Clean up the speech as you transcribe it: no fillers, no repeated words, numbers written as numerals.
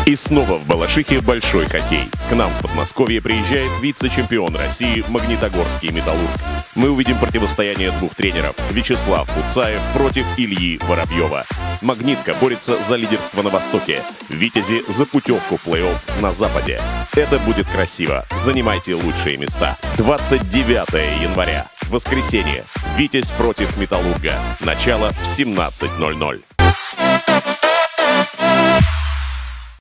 И снова в Балашихе большой хоккей. К нам в Подмосковье приезжает вице-чемпион России Магнитогорский «Металлург». Мы увидим противостояние двух тренеров – Вячеслав Пуцаев против Ильи Воробьева. «Магнитка» борется за лидерство на Востоке, «Витязи» за путевку в плей-офф на Западе. Это будет красиво. Занимайте лучшие места. 29 января. Воскресенье. «Витязь» против «Металлурга». Начало в 17:00.